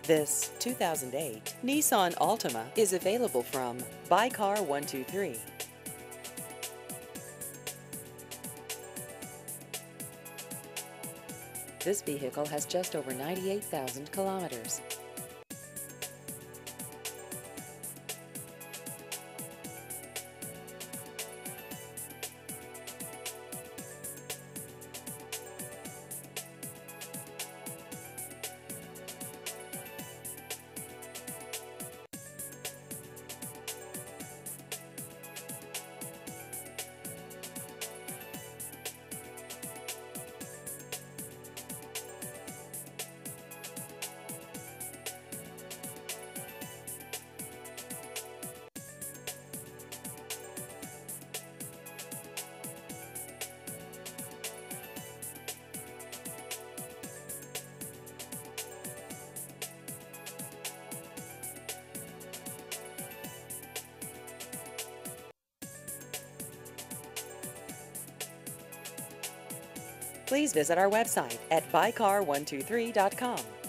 This 2008 Nissan Altima is available from Buy Car 123. This vehicle has just over 98,000 kilometers. Please visit our website at buycar123.com.